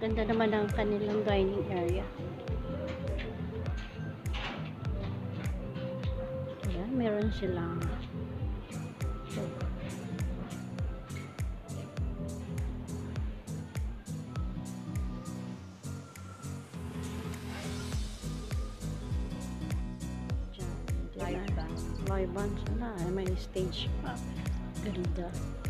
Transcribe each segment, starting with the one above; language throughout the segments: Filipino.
Ganda naman ang kanilang dining area. Ayan, meron silang live band na. May stage pa. Ganda.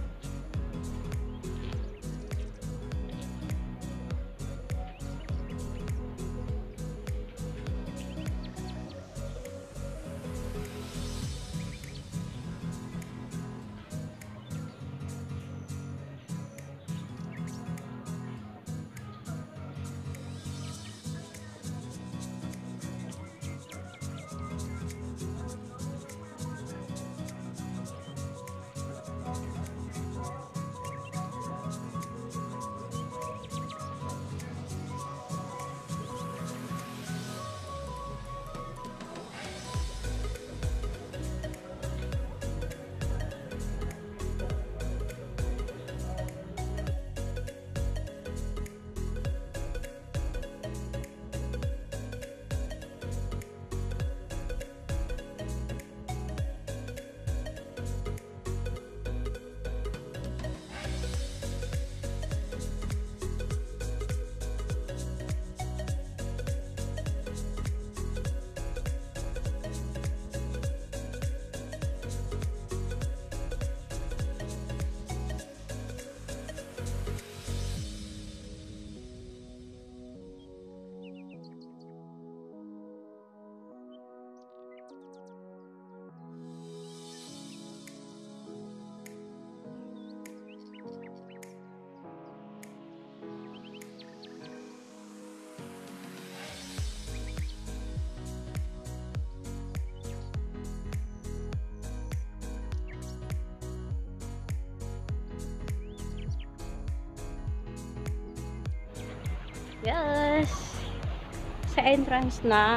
Yes! Sa entrance na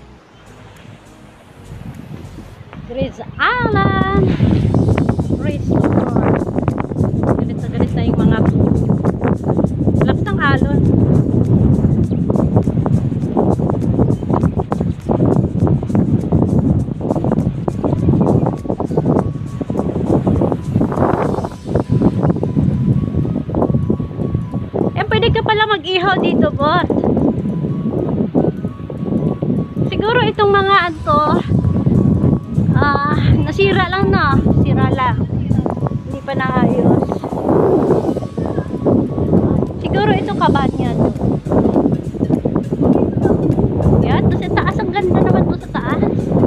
Grace Island Resort. Galit na galit na yung mga lakas ng alon. Pwede ka pala mag-ihaw dito, boss. Siguro itong mga anto nasira lang na. Sira lang. Hindi pa naayos. Siguro ito kaban yan. Yan. Tapos sa taas. Ang ganda naman po sa taas.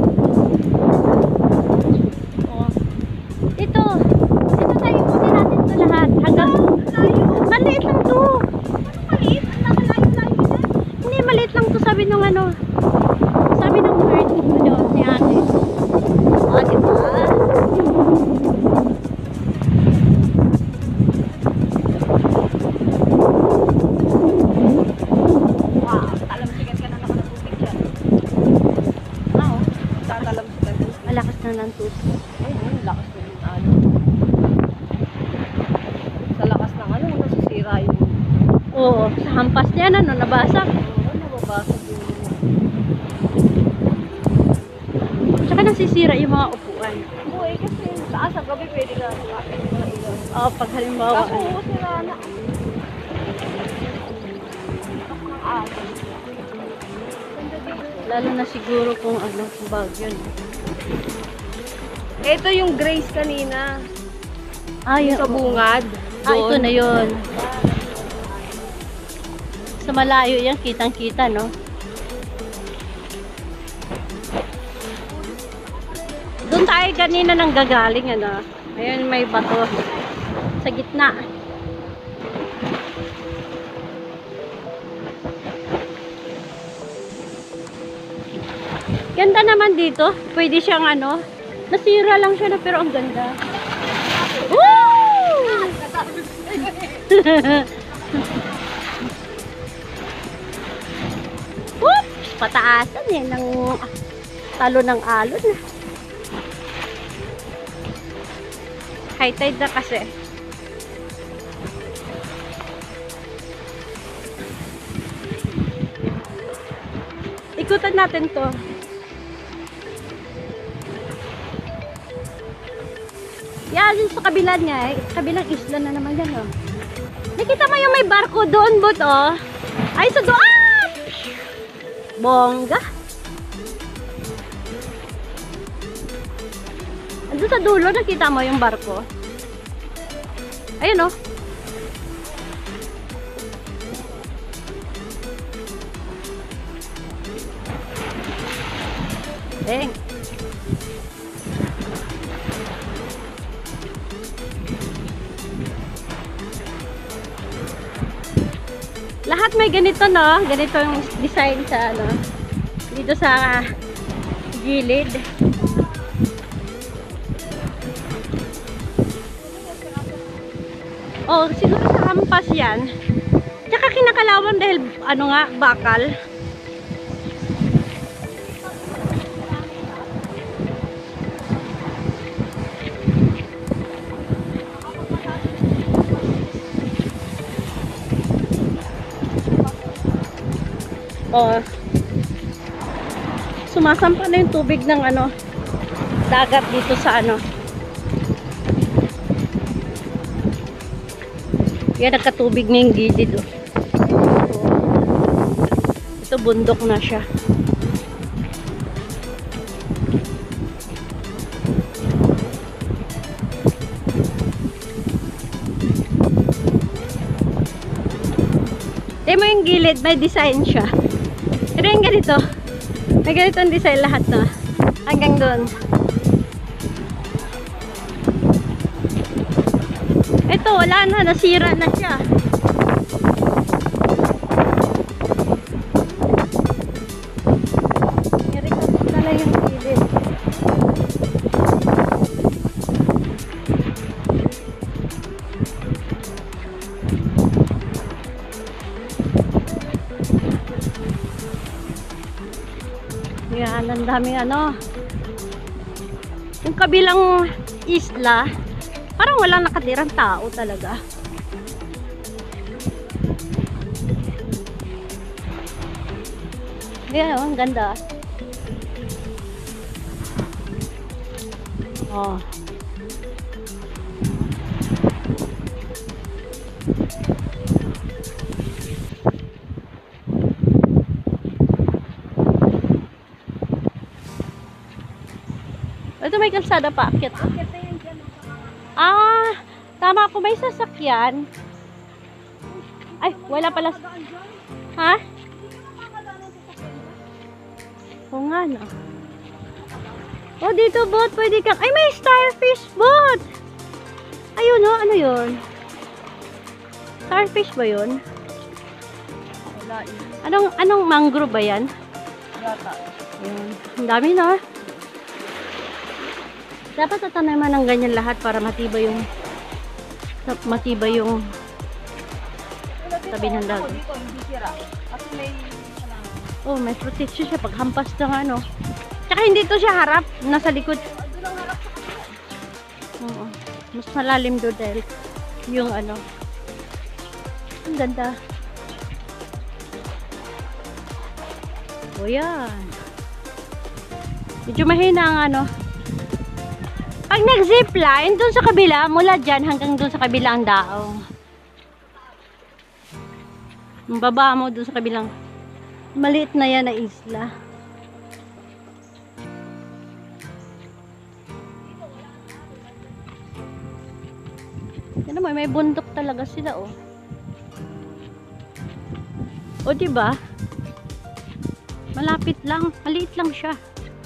Oh. Ito tayo kunin natin ito lahat. Hanggang maliit lang to. Hindi, maliit lang to, sabi nung ano. Sabi nung word ano, ni ate. O, diba? Wow, talamsigan ka na naman ng tubig dyan. Oo, talamsigan ka. Malakas na ng tubig. Ayun, lakas na yung ano. Sa lakas ng ano, nasisira yung... Oo, sa hampas niya na, no, nabasa. Nababasa yung... Tsaka nasisira yung mga upuan. Oo, kasi taas ang gabi pwede ka kumain yung mga ilaw. Oo, pag halimbawa. Kaso, sira na. Lalo na siguro kung ano, kung bagyo. Ito yung Grace kanina. Yung Sa bungad. ito na yun. Sa malayo yan, kitang-kita, no? Doon tayo kanina nang gagaling, ano? Ayun, may bato sa gitna. Ganda naman dito. Pwede siyang ano, nasira lang siya na pero ang ganda. Woo! Whoops! Pataasan eh, ng talo ng alon. High tide na kasi. Ikutan natin to. Yan, sa kabila niya, kabilang isla na naman yan, oh. Nakita mo yung may barko doon, Bot, oh. Ay, sa doon! Bongga. Andun sa dulo, nakita mo yung barko. Ayun, oh. Deng. Lahat may ganito, no? Ganito yung design sa, ano, dito sa gilid. Oh, siguro sa hampas yan. Tsaka kinakalawan dahil, ano nga, bakal. Oh, sumasampa na yung tubig ng ano, dagat dito sa ano. Yan, nagkatubig na yung gilid, oh. Ito, bundok na siya. Tingnan mo yung gilid, may design siya. Pero yung ganito, may ganitong design lahat, no? Hanggang doon. Ito, wala na, nasira na siya. Nirikot na lang yung gilid. Yan, ang daming ano. Yung kabilang isla, parang walang nakatirang tao talaga. Yan, oh, ang ganda. Oh. Ito may kalsada pa, akyat. Ah, tama ako, may sasakyan. Ay, wala pala. Ha? Oo nga, no. Oh, dito, Bot, pwede kang. Ay, may starfish, Bot. Ayun, no, ano yun? Starfish ba yun? Anong mangrove ba yan? Ayun. Ang dami, no? Dapat tatanaman ng ganyan lahat para matibay yung tabi ng dagat. Oh, may protection siya pag hampas ng ano. Tsaka hindi to siya harap, nasa likod. Oo. Mas malalim doon dahil yung ano. Ang ganda. O yan. Medyo mahina ang ano. Pag nag-zipline, dun sa kabila, mula dyan hanggang dun sa kabila ang daong. Ang baba mo dun sa kabilang, maliit na yan na isla. Yan naman, may bundok talaga sila, oh. O, diba? Malapit lang, maliit lang siya.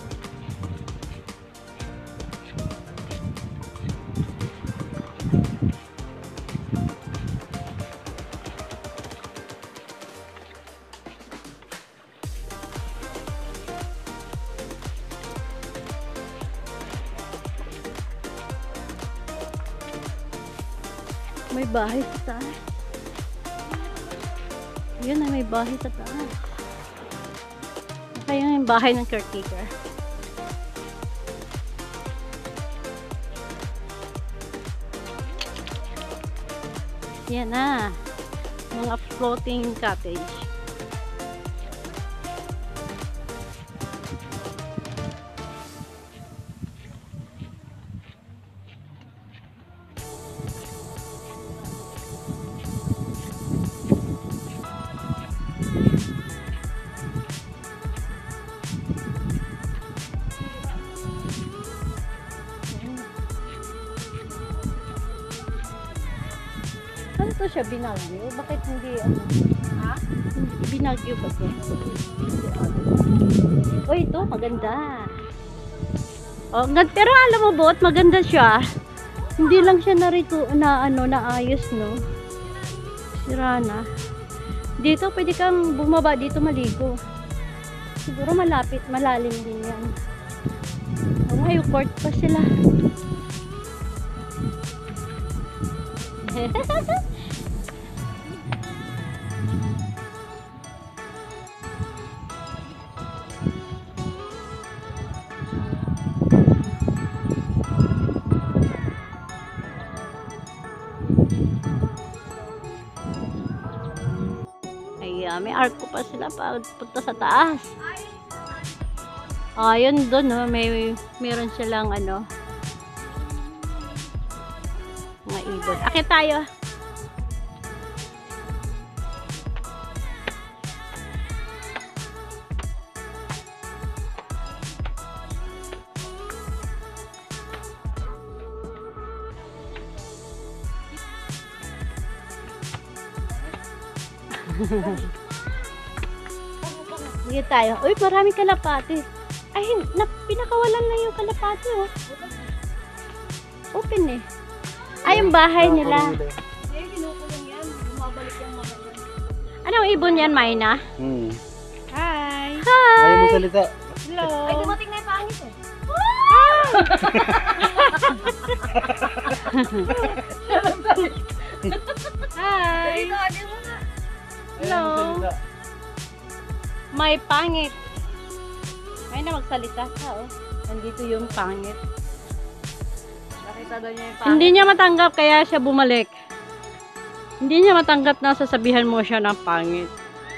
May bahay sa taas. Yun na, may bahay sa taas. Kaya yung bahay ng caretaker. Yan na. Mga floating cottage. to siya binagyo? Bakit hindi ano? Ha? Binagyo ba to? Oh, ito maganda. Oh, pero alam mo bot, maganda siya. Hindi lang siya narito na ano naayos no. Sira na. Dito pwede kang bumaba dito maligo. Siguro malapit, malalim din yan. Oh, may court pa sila. Ayan, may arko pa sila pa punta sa taas. Ayun doon, no, meron silang ano, mga ibon. Akit tayo. Sige tayo. Uy, maraming kalapati. Ay, pinakawalan na yung kalapati, oh. Open eh. Ay, yung bahay nila. Hindi, kinukulong yan. Bumabalik yung mga yan. Anong ibon yan, Mayna? Hi! Hi! Ayaw mo salita. Hello! Ay, dumating na yung pangit eh. Hi! Dito, adi mo na. Hello! May pangit. May na magsalita ka, oh. Nandito yung pangit. Nakita daw niya yung Hindi niya matanggap kaya siya bumalik. Hindi niya matanggap na sasabihan mo siya ng pangit.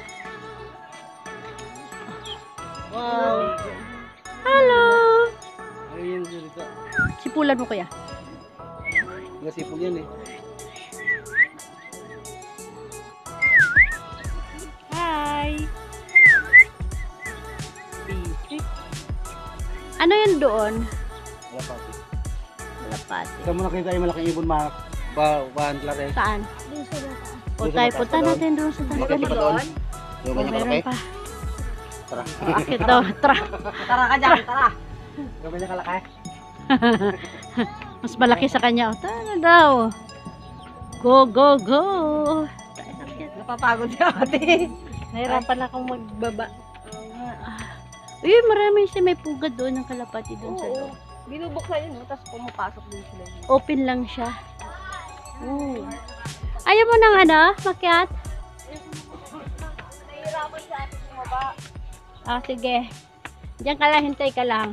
Wow! Hello! Ayaw salita. Sipulan mo kuya. Nasipol yan eh. Hi! Ano yun doon? Wala pati. Malapati. Saan mo nakita yung malaking ibon bahandlar eh? Saan? Doon sa bata. Punta, punta natin doon sa Bakit taas. pa doon? Yung Oh, ganyan meron kalaki? pa. Tara. Akit daw. Tara. Tara ka dyan, tara! Yung ganyan kalaki? Mas malaki sa kanya. Oh, tara daw. Go, go, go. Napapagod si ate. Nahirapan akong magbaba. Uy, marami siya. May pugad doon ng kalapati doon sa Oo. loob. Binubuksan yun, no? Tapos pumapasok din sila. Open lang siya. Ooh. Ayaw mo ng ano, makyat? Nahihirapan si ate bumaba. Ah, sige. Diyan ka lang, hintay ka lang.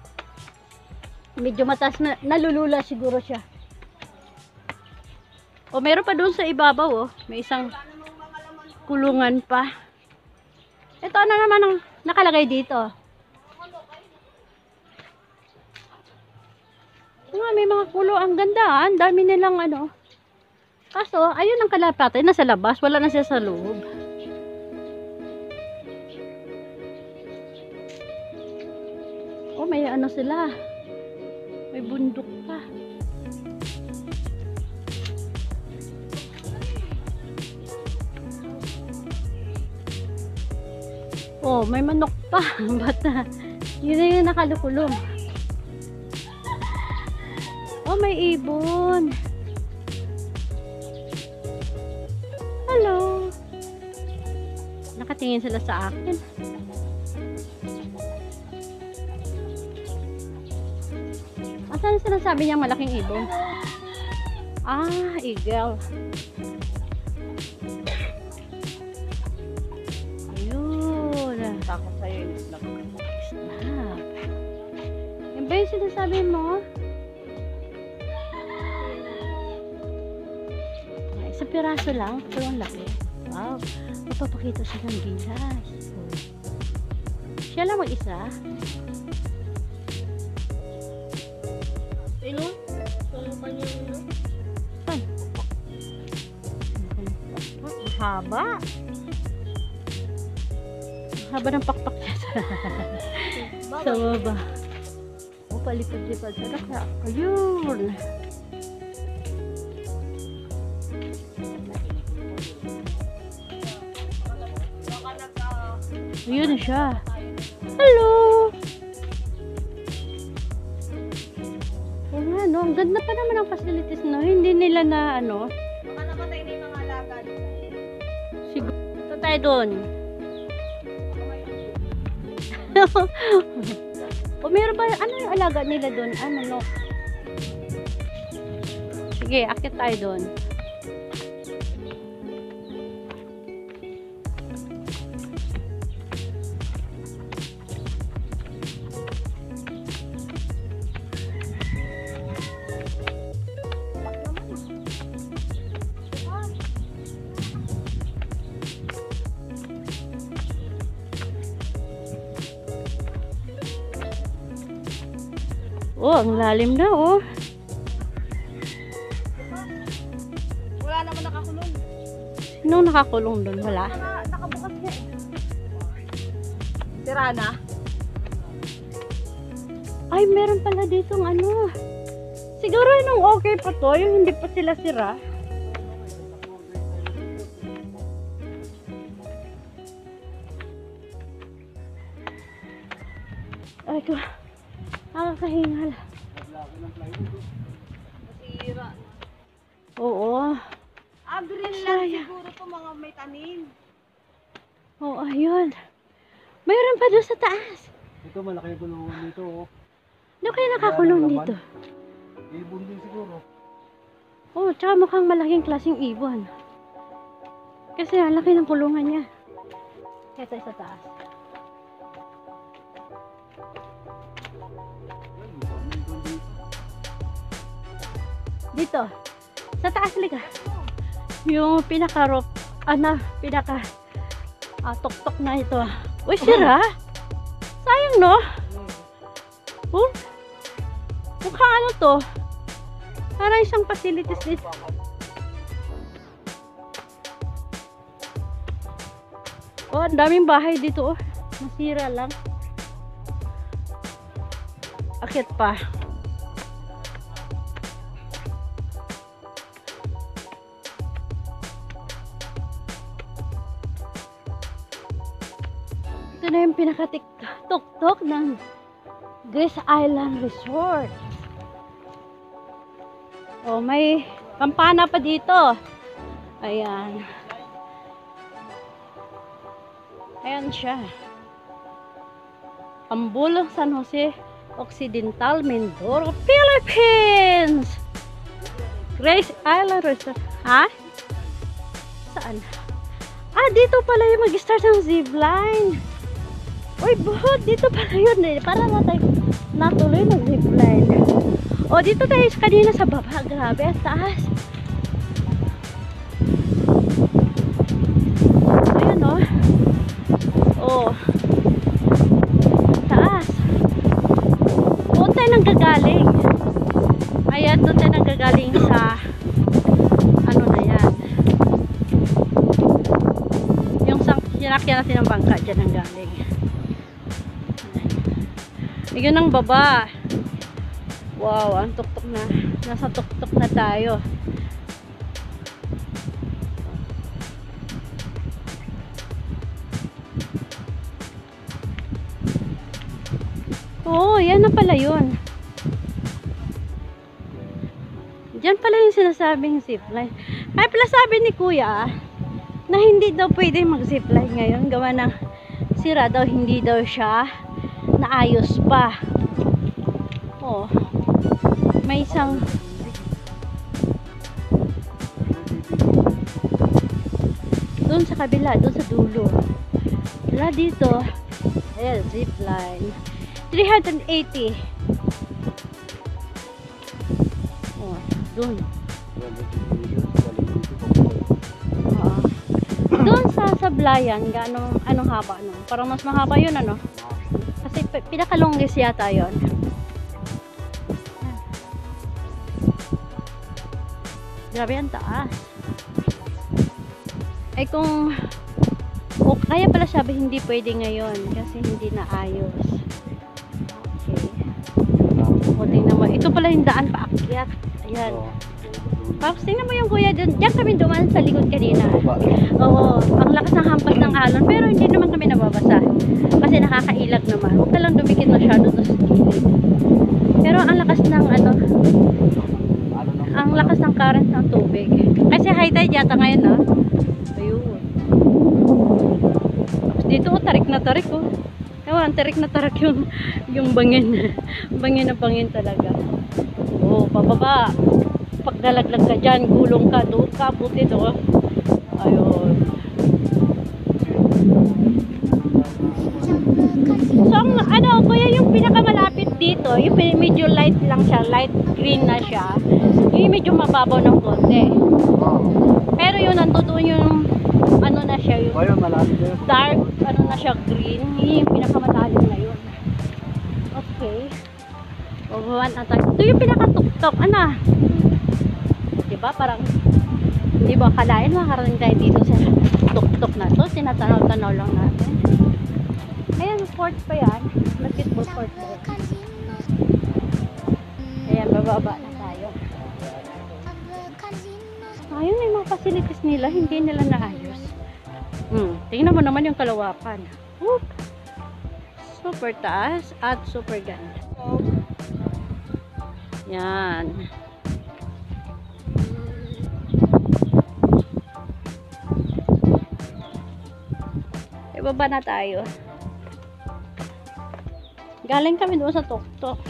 Medyo mataas na, nalulula siguro siya. O, meron pa doon sa ibabaw, oh. May isang kulungan pa. Ito, ano naman ang nakalagay dito? May mga kulo. Ang ganda, ah. Ang dami nilang ano. Kaso, ayun ang kalapati. Nasa labas. Wala na siya sa loob. Oh, may ano sila. May bundok pa. Oh, may manok pa. Bata. Yun na yung nakalukulong. Oh, may ibon. Hello. Nakatingin sila sa akin. Asan sinasabi niyang malaking ibon? Ah, eagle. Ayun. Takot sa'yo yung snap. Snap. Yan ba yung sinasabi mo? Ay, isang piraso lang. Pero ang laki. Wow. Magpapakita siya ng gilas. Siya lang mag-isa. Sino? Sino kanya yun? Saan? Haba. Haba ng pakpak niya sa baba. O, palipad-lipad. Ayun. Yun na siya. Hello! Oo nga, no? Ang ganda pa naman ang facilities, no? Hindi nila na, ano? Baka namatay na yung mga alaga. Siguro. Ito tayo doon. O meron ba, ano yung alaga nila doon? Ano, no? Sige, akit tayo doon. Oh, ang lalim na, oh. Wala naman nakakulong. Sino nakakulong doon? Wala. Nakabukas niya eh. Sira na. Ay, meron pala ditong ano. Siguro nung okay pa to, yung hindi pa sila sira. Ay, ko. Nakakahingal. Masira. Oo. Green lang Sayang. siguro to mga may tanim. Oo, ayun. Mayroon pa doon sa taas. Ito, malaki yung tulungan dito. Oh. Ano kaya nakakulong dito? Ibon din siguro. Oo, tsaka mukhang malaking klaseng ibon. Kasi ang laki ng kulungan niya. Kesa sa taas. Dito. Sa taas liga. Yung pinaka-rope, tuktok na ito. Uy, sira. Sayang, no? Oh, mukhang ano to? Parang isang facilities dito. Oh, ang daming bahay dito, oh. Nasira lang. Akit pa. Ito na yung pinaka-tuktok ng Grace Island Resort. Oh, may kampana pa dito. Ayan. Ayan siya. Ambulo, San Jose Occidental, Mindoro, Philippines. Grace Island Resort. Ha? Saan? Ah, dito pala yung mag-start ng zipline. Uy, buhot, dito pala yun eh. Para na tayo natuloy ng zipline. O, dito tayo kanina sa baba. Grabe, ang taas. Ayan, o. O. Taas. Doon tayo nanggagaling. Ayan, doon tayo nanggagaling sa ano na yan. Yung sinakyan natin ng bangka dyan ang galing. Yun ang baba. Wow, ang tuktok na. Nasa tuktok na tayo. Oo, yan na pala yun. Diyan pala yung sinasabing zipline. Ay pala sabi ni Kuya na hindi daw pwede mag-zipline ngayon. Gawa ng sira daw, hindi daw siya naayos pa. Oh. May isang doon sa kabila, doon sa dulo. Wala dito. Ayan, zipline. 380. Oh, doon. Doon sa Sablayan, anong haba no? Parang mas mahaba 'yun ano? Kasi pinaka-longest yata 'yon. Grabe ang taas. Ay kung kaya pala sabi hindi pwede ngayon kasi hindi na ayos. Okay. O tingnan mo. Ito pala yung daan paakyat. Ayan. Oo. Tapos tingnan mo yung kuya dun. Diyan kami dumaan sa likod kanina. Baba. Oo, ang lakas ng hampas ng alon. Pero hindi naman kami nababasa. Kasi nakakailag naman. Huwag ka lang dumikit masyado doon sa gilid. Pero ang lakas ng ano, Ano na? ang lakas ng current ng tubig. Kasi high tide yata ngayon ah. Ayun. Tapos dito oh, tarik na tarik oh. Ewan, tarik na tarik yung bangin. Bangin na bangin talaga. Oh, pababa. Pagdalaglag ka dyan, gulong ka, doon ka, buti doon. Ayun. So, ano, kuya, yung pinakamalapit dito, yung medyo light lang siya, light green na siya. Yung medyo mababaw ng konti. Oo. Pero yun, nandoon yung, ano na siya, yung O yun, malalim na yun. dark, ano na siya, green. Yun yung pinakamalalim na yun. Okay. Babawan na tayo. Ito yung pinakatuktok, ano? Diba, parang, hindi ba akalain makarating tayo dito sa tuktok na to. Tinatanaw-tanaw lang natin. Ayan, sport pa yan. Basketball court pa yan. Ayan, bababa na tayo. Ayun, may mga facilities nila. Hindi nila naayos. Tingnan mo naman yung kalawakan. Whoop! Super taas at super ganda. Yan. Ibaba na tayo. Galing kami doon sa tuktok.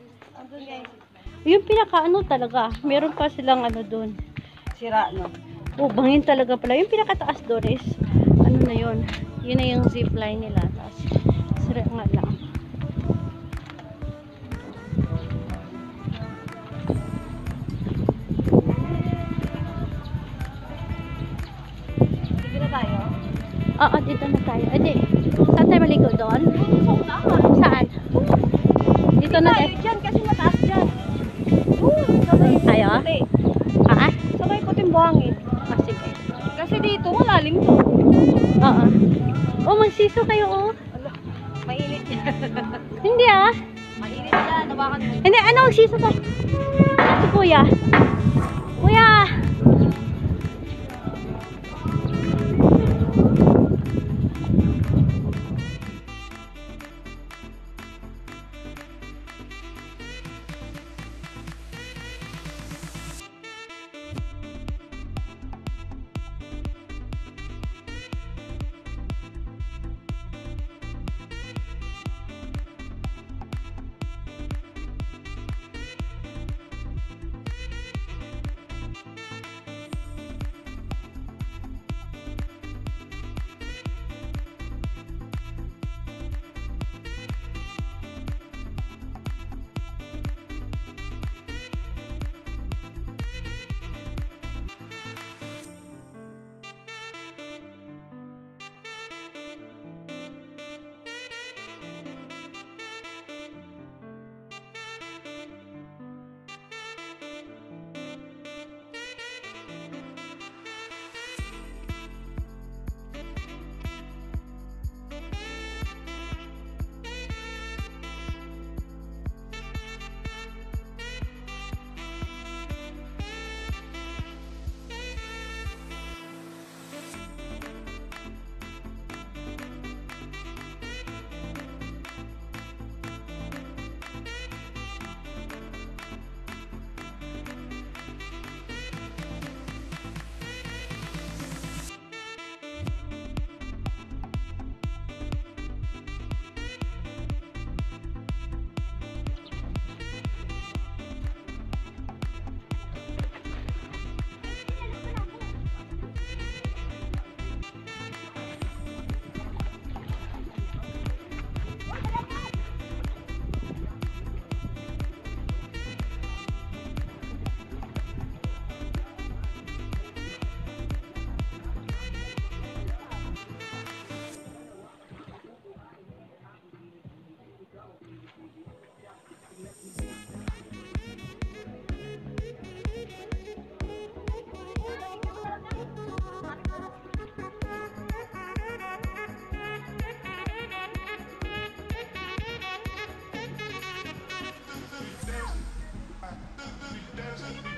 Yung pinaka ano talaga, meron pa silang ano doon. Sira, no? Oh, bangin talaga pala. Yung pinakataas doon is, ano na yun. Yun na yung zipline nila. Tapos, sira nga lang. Sige na tayo. Oo, dito na tayo. Adi, saan tayo maligo doon? Saan? Dito na tayo. Dyan, kasi mataas dyan. Sabay Tayo? puti. Ah? Sabay puting buhangin. Ah, sige. Kasi dito, malalim to. Oo. Oh, magsiso kayo oh. Mainit yan. Hindi ah. Mainit yan. Nabakan mo. Hindi, ano magsiso tayo? Si kuya. Kuya!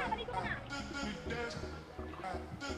balik ko na.